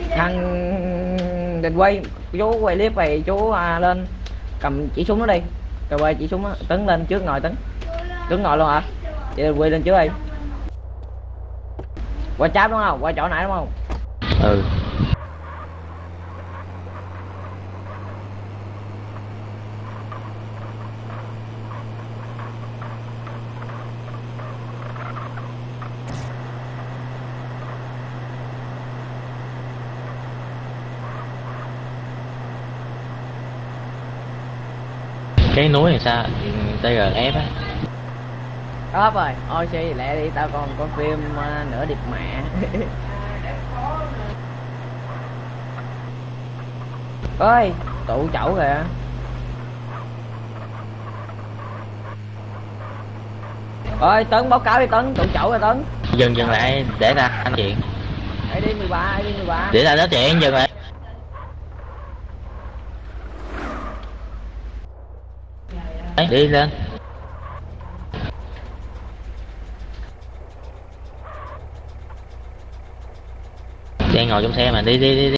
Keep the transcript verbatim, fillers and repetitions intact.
Thằng định quay, chú quay clip vậy chú à, lên cầm chỉ súng nó đi, rồi quay chỉ súng á, Tấn lên trước ngồi Tấn. Tấn ngồi luôn hả? Vậy định quay lên trước đi. Qua cháp đúng không? Qua chỗ nãy đúng không? Ừ. Cái núi làm sao? tê rờ ép á. Đó rồi, ôi xì lẹ đi, tao còn có phim uh, nửa điệp mẹ. Ơi, tụ chậu kìa. Ơi Tấn báo cáo đi Tấn, tụ chậu rồi Tấn. Dừng dừng lại để ta nói chuyện. Hãy đi mười ba, hãy đi mười ba. Để ta nói chuyện, dừng lại. Đấy, đi lên. Đang ngồi trong xe mà, đi đi đi, đi.